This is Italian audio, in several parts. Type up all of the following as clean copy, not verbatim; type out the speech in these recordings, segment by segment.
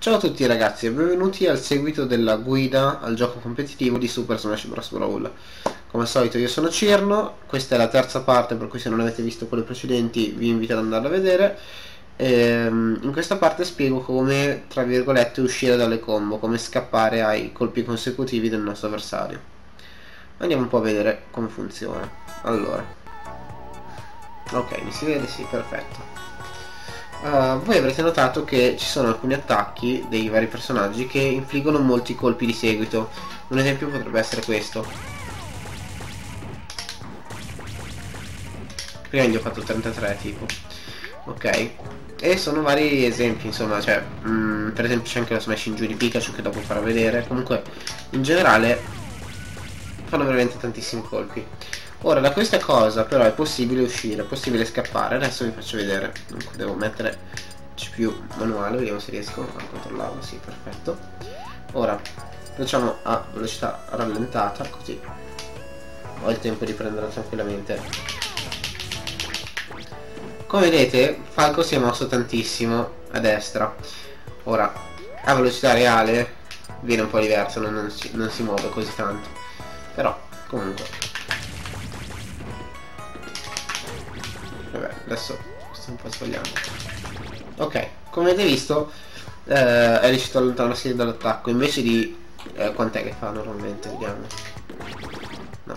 Ciao a tutti ragazzi e benvenuti al seguito della guida al gioco competitivo di Super Smash Bros. Brawl. Come al solito io sono Cirno, questa è la terza parte, per cui se non avete visto quelle precedenti vi invito ad andarla a vedere. In questa parte spiego come, tra virgolette, uscire dalle combo, come scappare ai colpi consecutivi del nostro avversario. Andiamo un po' a vedere come funziona. Allora, ok, mi si vede? Sì, perfetto. Voi avrete notato che ci sono alcuni attacchi dei vari personaggi che infliggono molti colpi di seguito. Un esempio potrebbe essere questo. Prima gli ho fatto 33 tipo. Ok. E sono vari esempi, insomma, cioè per esempio c'è anche la smash in giù di Pikachu che dopo farò vedere. Comunque in generale fanno veramente tantissimi colpi. Ora da questa cosa però è possibile uscire, è possibile scappare. Adesso vi faccio vedere. Dunque devo mettere CPU manuale, vediamo se riesco a controllarlo. Sì, perfetto. Ora facciamo a velocità rallentata, così ho il tempo di prenderlo tranquillamente. Come vedete Falco si è mosso tantissimo a destra. Ora a velocità reale viene un po' diverso, non si muove così tanto. Però comunque vabbè, adesso sto un po' sbagliando. Ok, come avete visto è riuscito a allontanarsi dall'attacco invece di quant'è che fa normalmente, vediamo. No,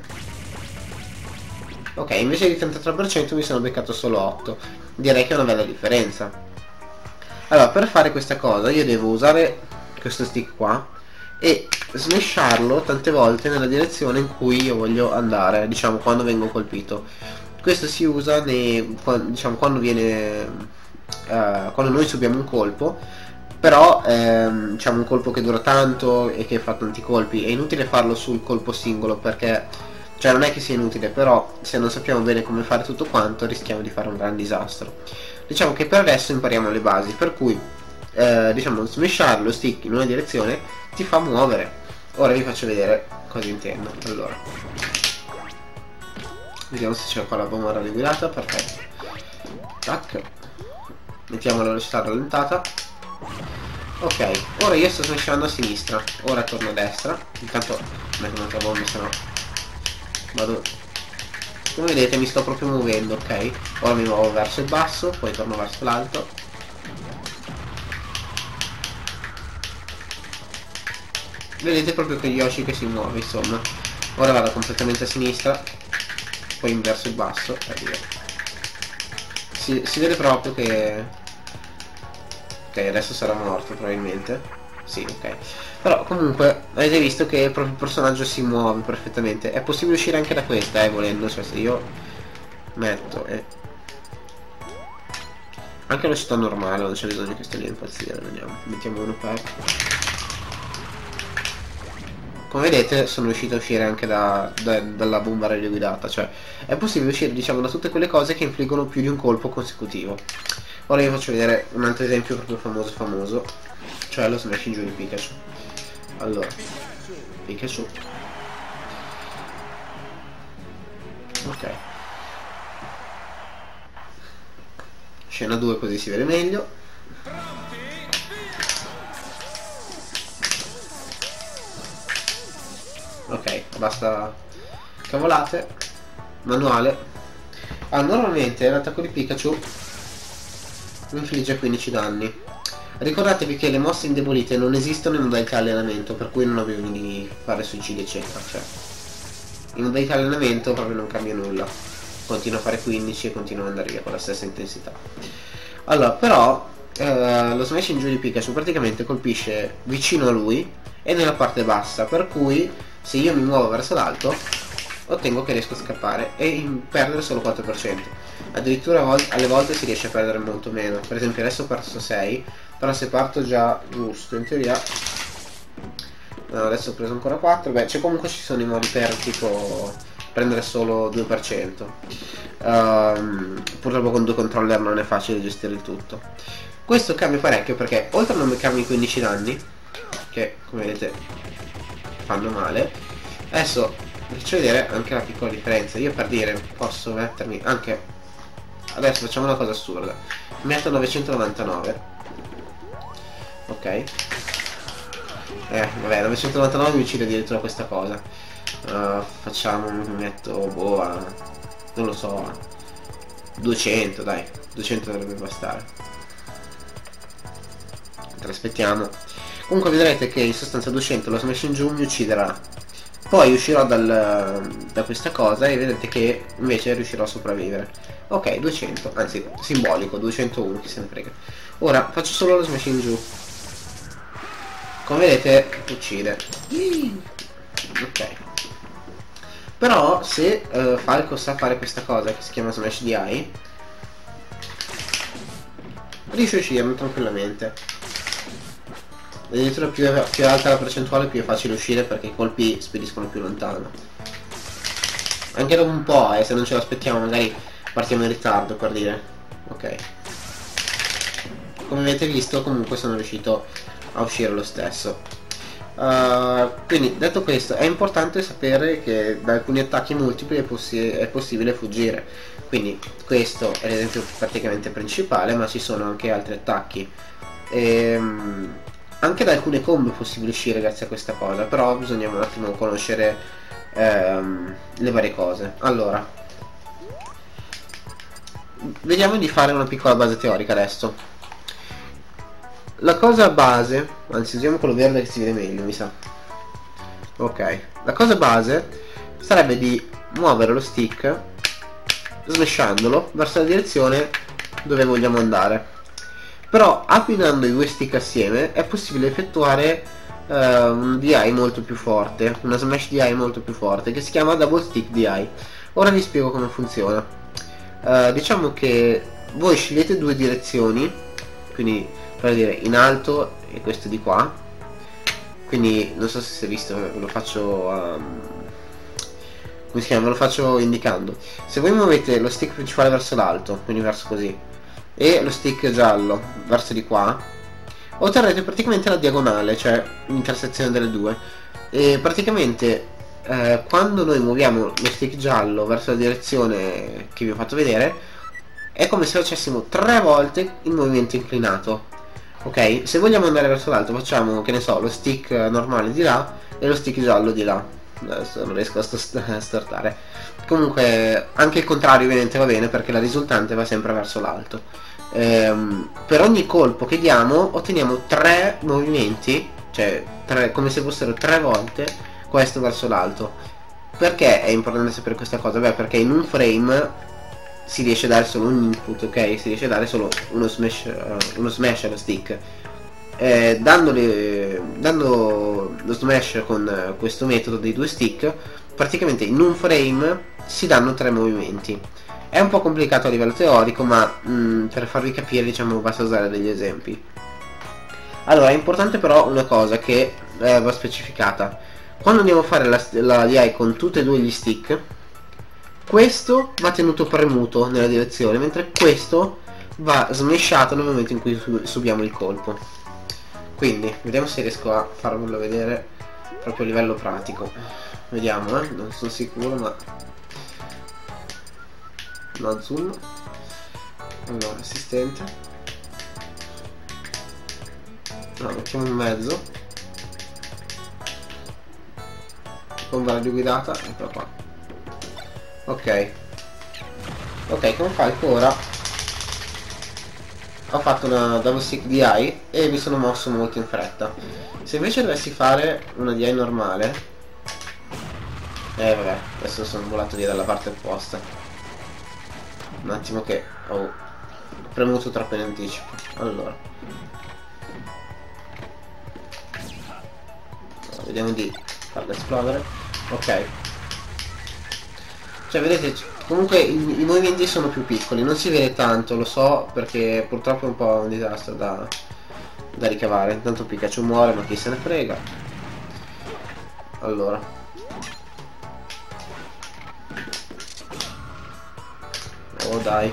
ok, invece di 33% mi sono beccato solo 8. Direi che è una bella differenza. Allora, per fare questa cosa io devo usare questo stick qua e smasharlo tante volte nella direzione in cui io voglio andare, diciamo quando vengo colpito. Questo si usa diciamo quando viene quando noi subiamo un colpo, però diciamo un colpo che dura tanto e che fa tanti colpi. È inutile farlo sul colpo singolo, perché cioè non è che sia inutile, però se non sappiamo bene come fare tutto quanto rischiamo di fare un gran disastro. Diciamo che per adesso impariamo le basi, per cui diciamo smashare lo stick in una direzione ti fa muovere. Ora vi faccio vedere cosa intendo. Allora vediamo se c'è qua la bomba rallegrata, perfetto. Tac. Mettiamo la velocità rallentata. Ok, ora io sto smashando a sinistra, ora torno a destra. Intanto metto un'altra bomba, se no vado. Come vedete mi sto proprio muovendo, ok? Ora mi muovo verso il basso, poi torno verso l'alto. Vedete proprio che Yoshi che si muove, insomma. Ora vado completamente a sinistra, poi verso il basso. Si vede proprio che ok, adesso sarà morto probabilmente. Sì, ok. Però comunque avete visto che proprio il personaggio si muove perfettamente. È possibile uscire anche da questa, volendo. Cioè se io metto anche allo stato normale, non c'è bisogno che stia lì a impazzire. Vediamo, mettiamo uno per. Come vedete sono riuscito a uscire anche dalla bomba radioguidata. Cioè è possibile uscire, diciamo, da tutte quelle cose che infliggono più di un colpo consecutivo. Ora vi faccio vedere un altro esempio proprio famoso, cioè lo smash in giù di Pikachu. Allora, Pikachu. Ok. Scena 2 così si vede meglio. Ok, basta cavolate. Manuale. Normalmente l'attacco di Pikachu infligge 15 danni. Ricordatevi che le mosse indebolite non esistono in modalità allenamento, per cui non avevo di fare suicidi eccetera. Cioè in modalità allenamento proprio non cambia nulla, continua a fare 15 e continua ad andare via con la stessa intensità. Allora però lo smash in giù di Pikachu praticamente colpisce vicino a lui e nella parte bassa, per cui se io mi muovo verso l'alto ottengo che riesco a scappare e perdere solo 4%. Addirittura alle volte si riesce a perdere molto meno. Per esempio adesso ho perso 6, però se parto già giusto in teoria. No, adesso ho preso ancora 4. Beh, comunque ci sono i modi per tipo prendere solo 2%. Purtroppo con 2 controller non è facile gestire il tutto. Questo cambia parecchio perché oltre a non beccarmi 15 danni, che come vedete fanno male, adesso vi faccio vedere anche la piccola differenza. Io per dire posso mettermi anche, adesso facciamo una cosa assurda, mi metto 999, ok, ok. Vabbè, 999 mi uccide addirittura questa cosa. Facciamo, mi metto, boh, non lo so, 200, dai, 200 dovrebbe bastare. Aspettiamo. Comunque vedrete che in sostanza 200 lo smash in giù mi ucciderà. Poi uscirò da questa cosa e vedete che invece riuscirò a sopravvivere. Ok, 200, anzi simbolico, 201, chi se ne frega. Ora faccio solo lo smash in giù. Come vedete uccide. Ok. Però se Falco sa fare questa cosa che si chiama smash DI, riesce a ucciderlo tranquillamente. Addirittura più è alta la percentuale più è facile uscire perché i colpi spediscono più lontano. Anche dopo un po', se non ce l'aspettiamo magari partiamo in ritardo, per dire. Ok. Come avete visto comunque sono riuscito a uscire lo stesso. Quindi detto questo è importante sapere che da alcuni attacchi multipli è possibile fuggire. Quindi questo è l'esempio praticamente principale, ma ci sono anche altri attacchi. Anche da alcune combo è possibile uscire grazie a questa cosa, però bisogna un attimo conoscere le varie cose. Allora, vediamo di fare una piccola base teorica adesso. La cosa base, anzi usiamo quello verde che si vede meglio, mi sa. Ok, la cosa base sarebbe di muovere lo stick smashandolo verso la direzione dove vogliamo andare. Però abbinando i due stick assieme è possibile effettuare un DI molto più forte, una smash DI molto più forte che si chiama double stick DI. Ora vi spiego come funziona. Diciamo che voi scegliete due direzioni, quindi per dire in alto e questo di qua. Quindi non so se si è visto, ve lo faccio come si chiama? Ve lo faccio indicando. Se voi muovete lo stick principale verso l'alto, quindi verso così, e lo stick giallo verso di qua, otterrete praticamente la diagonale, cioè l'intersezione delle due. E praticamente quando noi muoviamo lo stick giallo verso la direzione che vi ho fatto vedere è come se facessimo 3 volte il movimento inclinato. Ok, se vogliamo andare verso l'alto facciamo, che ne so, lo stick normale di là e lo stick giallo di là. Adesso non riesco a stortare. Comunque anche il contrario ovviamente va bene perché la risultante va sempre verso l'alto. Per ogni colpo che diamo otteniamo 3 movimenti, cioè come se fossero 3 volte questo verso l'alto. Perché è importante sapere questa cosa? Beh, perché in un frame si riesce a dare solo un input, ok? Si riesce a dare solo uno smash allo stick. Dando lo smash con questo metodo dei due stick, praticamente in un frame si danno 3 movimenti. È un po' complicato a livello teorico, ma per farvi capire diciamo basta usare degli esempi. Allora è importante però una cosa che va specificata. Quando andiamo a fare la DI con tutti e due gli stick, questo va tenuto premuto nella direzione, mentre questo va smashato nel momento in cui subiamo il colpo. Quindi vediamo se riesco a farvelo vedere proprio a livello pratico. Vediamo, non sono sicuro, ma no, zoom. Allora, assistente, no, mettiamo in mezzo, con radio guidata, eccola qua. Ok, come Falco ora ho fatto una double stick DI e mi sono mosso molto in fretta. Se invece dovessi fare una DI normale, vabbè, adesso sono volato via dalla parte opposta. Un attimo che ho premuto troppo in anticipo. Allora, vediamo di farla esplodere. Ok, cioè vedete comunque i movimenti sono più piccoli, non si vede tanto, lo so, perché purtroppo è un po' un disastro da ricavare. Intanto Pikachu muore, ma chi se ne frega. Allora, oh dai,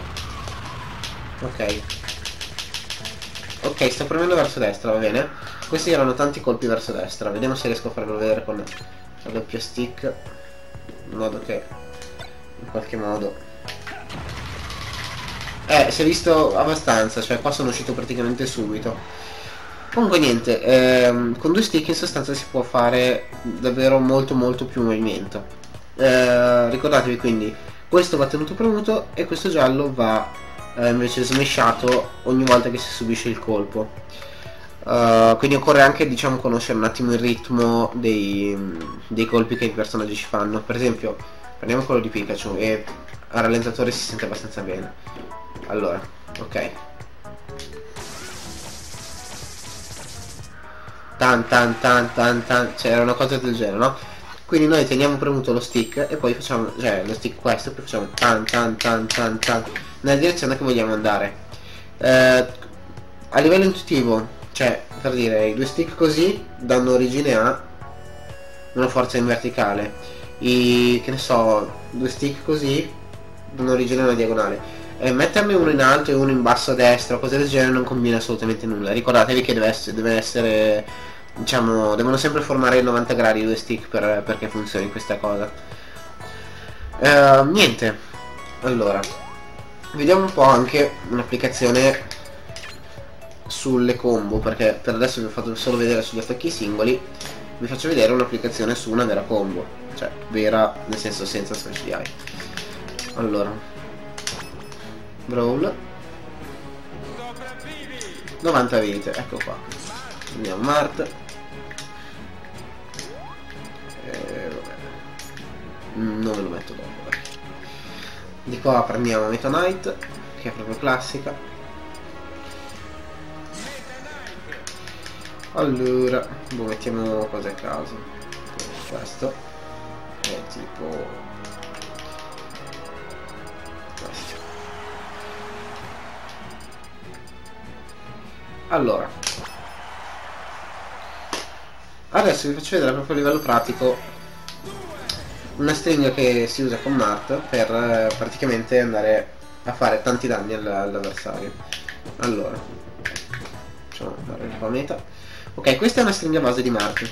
ok, sto premendo verso destra, va bene. Questi erano tanti colpi verso destra. Vediamo se riesco a farlo vedere con la doppia stick, in modo che in qualche modo si è visto abbastanza, cioè qua sono uscito praticamente subito. Comunque niente, con due stick in sostanza si può fare davvero molto più movimento. Ricordatevi quindi, questo va tenuto premuto e questo giallo va invece smashato ogni volta che si subisce il colpo. Quindi occorre anche, diciamo, conoscere un attimo il ritmo dei colpi che i personaggi ci fanno. Per esempio, prendiamo quello di Pikachu e al rallentatore si sente abbastanza bene. Allora, ok. Cioè era una cosa del genere, no? Quindi noi teniamo premuto lo stick e poi facciamo, cioè lo stick questo, e poi facciamo nella direzione che vogliamo andare. A livello intuitivo, cioè per dire, i due stick così danno origine a una forza in verticale, che ne so, due stick così danno origine a una diagonale. Metterne uno in alto e uno in basso a destra o cose del genere non combina assolutamente nulla. Ricordatevi che deve essere, diciamo, devono sempre formare il 90 gradi i due stick perché funzioni questa cosa. Niente, allora vediamo un po' anche un'applicazione sulle combo, perché per adesso vi ho fatto solo vedere sugli attacchi singoli. Vi faccio vedere un'applicazione su una vera combo, cioè vera nel senso senza smash di eye. Allora, Brawl 90 vite, ecco qua. Andiamo Mart. Vabbè. Non me lo metto dopo, dai. Di qua prendiamo Meta Knight, che è proprio classica. Allora, mettiamo cose a caso. Questo è tipo questo. Allora, adesso vi faccio vedere proprio a livello pratico una stringa che si usa con Mart per praticamente andare a fare tanti danni all'avversario. Allora, facciamo fare la meta. Ok, questa è una stringa base di Mart.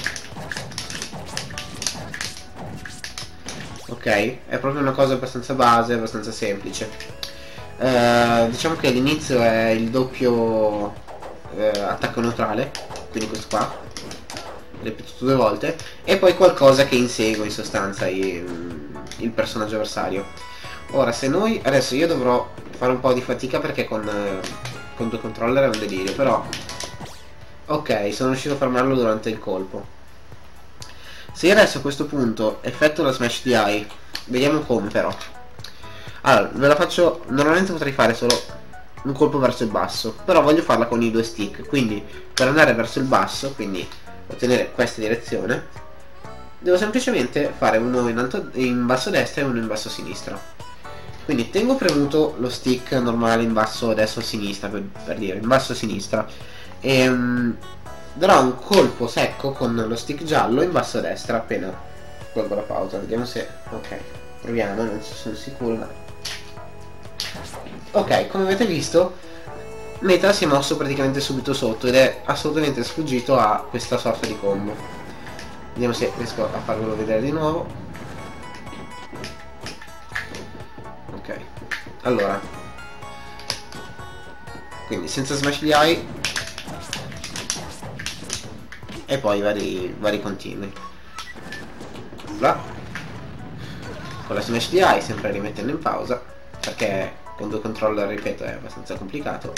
Ok, è proprio una cosa abbastanza base, abbastanza semplice. Diciamo che all'inizio è il doppio attacco neutrale, quindi questo qua ripetuto 2 volte, e poi qualcosa che insegue in sostanza il personaggio avversario. Ora, se noi adesso io dovrò fare un po' di fatica perché con 2 controller è un delirio, però ok, sono riuscito a fermarlo durante il colpo. Se io adesso a questo punto effettuo la smash di eye, vediamo come però. Allora, ve la faccio, normalmente potrei fare solo un colpo verso il basso, però voglio farla con i 2 stick, quindi per andare verso il basso, quindi ottenere questa direzione, devo semplicemente fare uno in basso a destra e uno in basso a sinistra. Quindi tengo premuto lo stick normale in basso a destra o a sinistra, per dire, in basso a sinistra, e darò un colpo secco con lo stick giallo in basso a destra appena colgo la pausa. Vediamo se... ok, proviamo, non sono sicuro, ma... ok, come avete visto Meta si è mosso praticamente subito sotto ed è assolutamente sfuggito a questa sorta di combo. Vediamo se riesco a farvelo vedere di nuovo. Ok, allora, quindi senza smash di eye e poi vari continui. Là, con la smash di eye sempre rimettendo in pausa, perché con 2 controller, ripeto, è abbastanza complicato.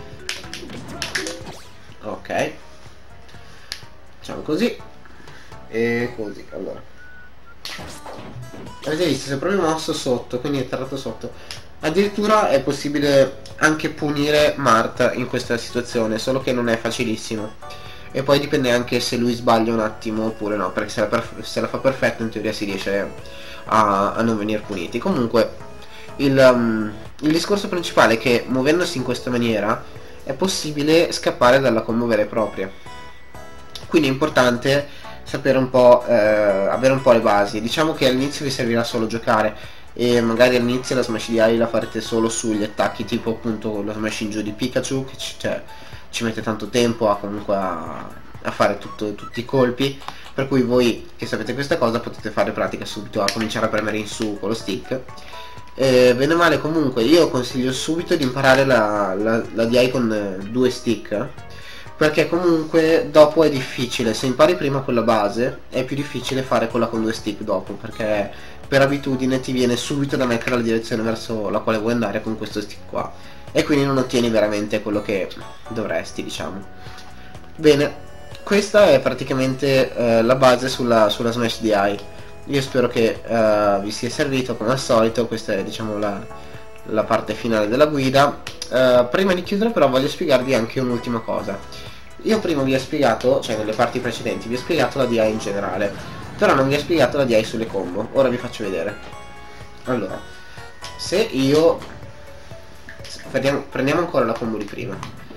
Ok, facciamo così e così. Allora, avete visto, si è proprio mosso sotto, quindi è atterrato sotto. Addirittura è possibile anche punire Mart in questa situazione, solo che non è facilissimo. E poi dipende anche se lui sbaglia un attimo oppure no, perché se la fa perfetta in teoria si riesce a non venire puniti. Comunque il discorso principale è che muovendosi in questa maniera è possibile scappare dalla combo vera e propria. Quindi è importante sapere un po', avere un po' le basi. Diciamo che all'inizio vi servirà solo giocare e magari all'inizio la smash di eye la farete solo sugli attacchi tipo appunto lo smash in giù di Pikachu, che ci mette tanto tempo comunque a fare tutti i colpi, per cui voi che sapete questa cosa potete fare pratica subito a cominciare a premere in su con lo stick. Bene o male comunque io consiglio subito di imparare la DI con 2 stick, perché comunque dopo è difficile, se impari prima quella base è più difficile fare quella con 2 stick dopo, perché per abitudine ti viene subito da mettere la direzione verso la quale vuoi andare con questo stick qua, e quindi non ottieni veramente quello che dovresti, diciamo. Bene, questa è praticamente la base sulla Smash DI. Io spero che vi sia servito come al solito. Questa è, diciamo, la parte finale della guida. Prima di chiudere però voglio spiegarvi anche un'ultima cosa. Io prima vi ho spiegato, cioè nelle parti precedenti vi ho spiegato la DI in generale, però non vi ho spiegato la DI sulle combo. Ora vi faccio vedere. Allora, se io prendiamo ancora la combo di prima.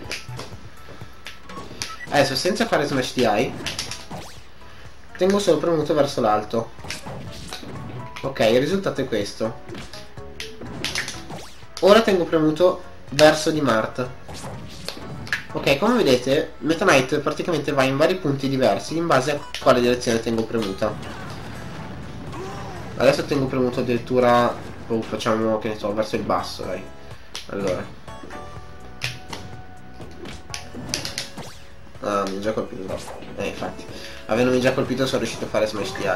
Adesso, senza fare Smash DI, tengo solo premuto verso l'alto. Ok, il risultato è questo. Ora tengo premuto verso di Mart. Ok, come vedete Meta Knight praticamente va in vari punti diversi in base a quale direzione tengo premuta. Adesso tengo premuto addirittura, facciamo, che ne so, verso il basso, dai. Allora, ah, mi ha già colpito troppo. Infatti, avendomi già colpito sono riuscito a fare Smash DI.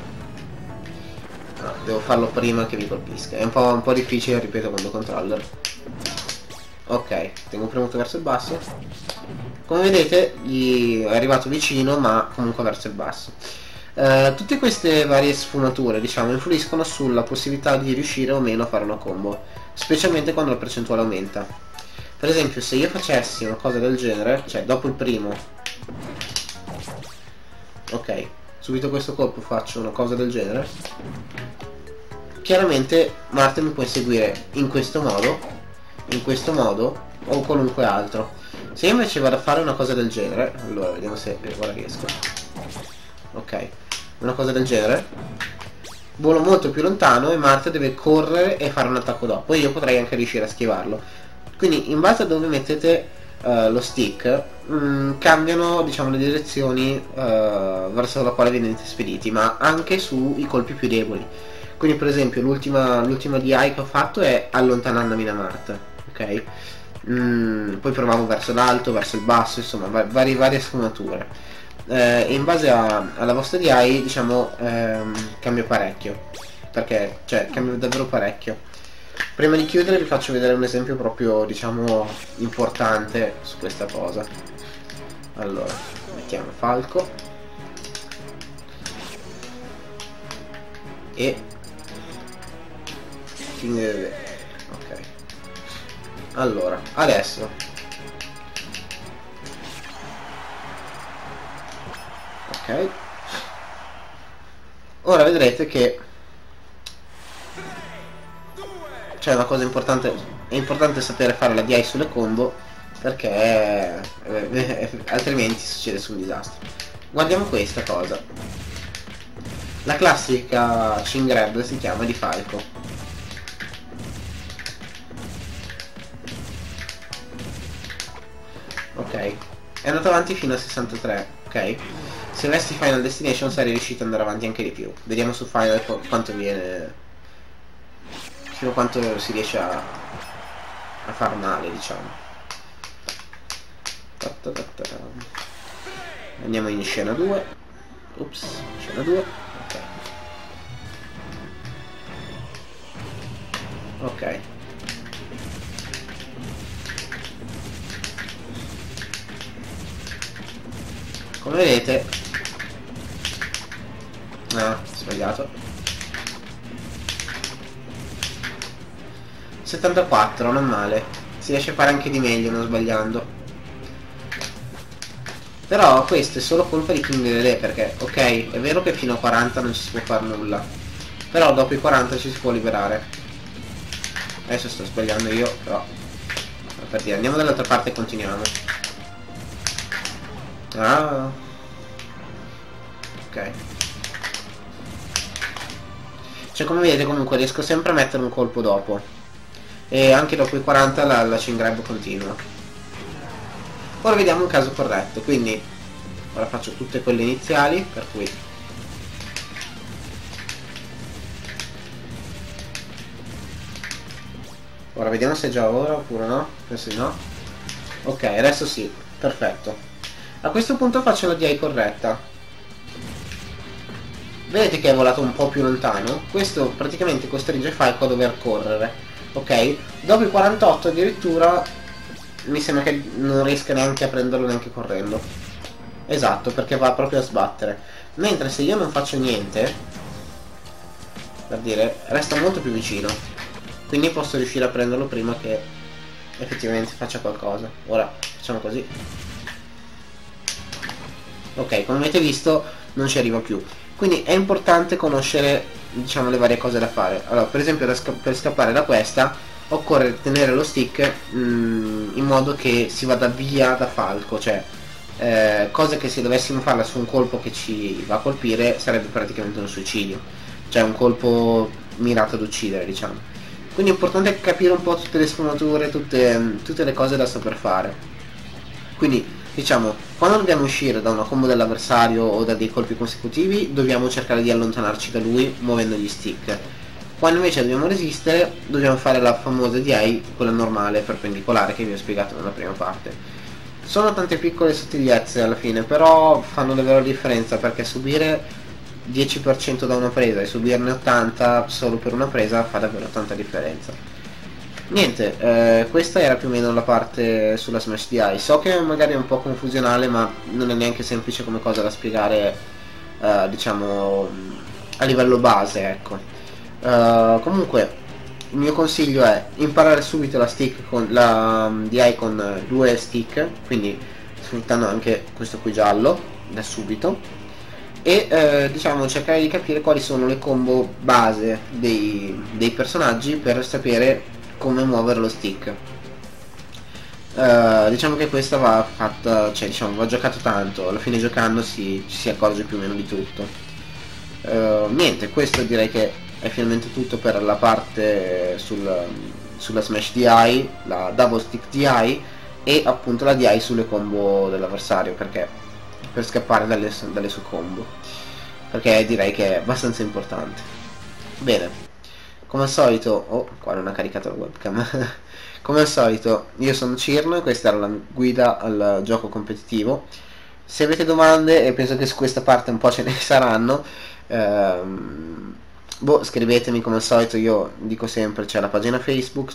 No, devo farlo prima che vi colpisca. È un po' difficile, ripeto, con due controller. Ok, tengo premuto verso il basso. Come vedete gli è arrivato vicino, ma comunque verso il basso. Tutte queste varie sfumature, diciamo, influiscono sulla possibilità di riuscire o meno a fare una combo, specialmente quando la percentuale aumenta. Per esempio, se io facessi una cosa del genere, cioè dopo il primo, ok, subito questo colpo faccio una cosa del genere, chiaramente Marte mi può inseguire in questo modo o qualunque altro. Se io invece vado a fare una cosa del genere, allora vediamo se ora riesco. Ok, una cosa del genere, volo molto più lontano e Marte deve correre e fare un attacco dopo, e io potrei anche riuscire a schivarlo. Quindi in base a dove mettete lo stick cambiano, diciamo, le direzioni verso la quale venite spediti, ma anche sui colpi più deboli. Quindi per esempio l'ultima DI che ho fatto è allontanandomi da Marte, ok? Poi provavo verso l'alto, verso il basso, insomma varie sfumature. E in base alla vostra DI, diciamo, cambio parecchio, perché, cioè, cambio davvero parecchio. Prima di chiudere vi faccio vedere un esempio proprio, diciamo, importante su questa cosa. Allora, mettiamo Falco e ok. Allora, adesso ok, ora vedrete che c'è una cosa importante. È importante sapere fare la DI sulle combo, perché altrimenti succede su un disastro. Guardiamo questa cosa. La classica chin grab si chiama di Falco. Ok, è andato avanti fino a 63, ok? Se avessi Final Destination sarei riuscito ad andare avanti anche di più. Vediamo su Final quanto viene, fino a quanto si riesce a far male, diciamo. Andiamo in scena 2. Ups, scena 2. Ok. Come vedete, no, sbagliato. 74, non male. Si riesce a fare anche di meglio non sbagliando. Però questo è solo colpa di King Dedede, perché ok, è vero che fino a 40 non ci si può fare nulla, però dopo i 40 ci si può liberare. Adesso sto sbagliando io, però per dire, andiamo dall'altra parte e continuiamo. Ah, ok. Cioè, come vedete, comunque riesco sempre a mettere un colpo dopo, e anche dopo i 40 la chin grab continua. Ora vediamo un caso corretto, quindi ora faccio tutte quelle iniziali, per cui ora vediamo se è già ora oppure no. Penso di no. Ok, adesso sì, perfetto. A questo punto faccio la DI corretta. Vedete che è volato un po' più lontano? Questo praticamente costringe Falco a dover correre, ok? Dopo i 48 addirittura mi sembra che non riesca neanche a prenderlo neanche correndo. Esatto, perché va proprio a sbattere. Mentre se io non faccio niente, per dire, resta molto più vicino. Quindi posso riuscire a prenderlo prima che effettivamente faccia qualcosa. Ora facciamo così. Ok, come avete visto non ci arriva più. Quindi è importante conoscere, diciamo, le varie cose da fare. Allora, per esempio per scappare da questa occorre tenere lo stick in modo che si vada via da Falco, cioè cosa che se dovessimo farla su un colpo che ci va a colpire sarebbe praticamente un suicidio, cioè un colpo mirato ad uccidere, diciamo. Quindi è importante capire un po' tutte le sfumature, tutte le cose da saper fare. Quindi diciamo, quando dobbiamo uscire da una combo dell'avversario o da dei colpi consecutivi dobbiamo cercare di allontanarci da lui muovendo gli stick. Quando invece dobbiamo resistere dobbiamo fare la famosa DI, quella normale perpendicolare che vi ho spiegato nella prima parte. Sono tante piccole sottigliezze alla fine, però fanno davvero la differenza, perché subire 10% da una presa e subirne 80 solo per una presa fa davvero tanta differenza. Niente, questa era più o meno la parte sulla Smash DI. So che magari è un po' confusionale, ma non è neanche semplice come cosa da spiegare, diciamo, a livello base, ecco. Comunque il mio consiglio è imparare subito la stick con la DI con due stick, quindi sfruttando anche questo qui giallo da subito, e diciamo cercare di capire quali sono le combo base dei personaggi per sapere come muovere lo stick. Diciamo che questa va fatta, cioè diciamo va giocato tanto, alla fine giocando ci si accorge più o meno di tutto. Niente, questo direi che è finalmente tutto per la parte sulla Smash DI, la Double Stick DI e appunto la DI sulle combo dell'avversario, perché per scappare dalle sue combo, perché direi che è abbastanza importante. Bene, come al solito, oh qua non ha caricato la webcam. Come al solito io sono Cirno e questa era la guida al gioco competitivo. Se avete domande, e penso che su questa parte un po' ce ne saranno, scrivetemi come al solito. Io dico sempre, c'è la pagina Facebook,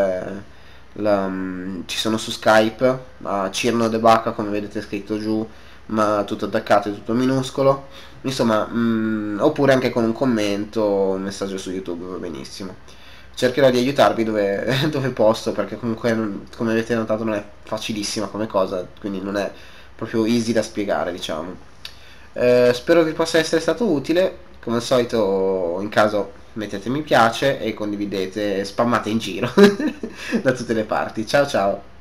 ci sono su Skype, a Cirno De Bacca come vedete scritto giù, ma tutto attaccato e tutto minuscolo, insomma, oppure anche con un commento, un messaggio su YouTube va benissimo. Cercherò di aiutarvi dove posso, perché comunque come avete notato non è facilissima come cosa, quindi non è proprio easy da spiegare, diciamo. Spero vi possa essere stato utile. Come al solito, in caso mettete mi piace e condividete, spammate in giro da tutte le parti. Ciao ciao.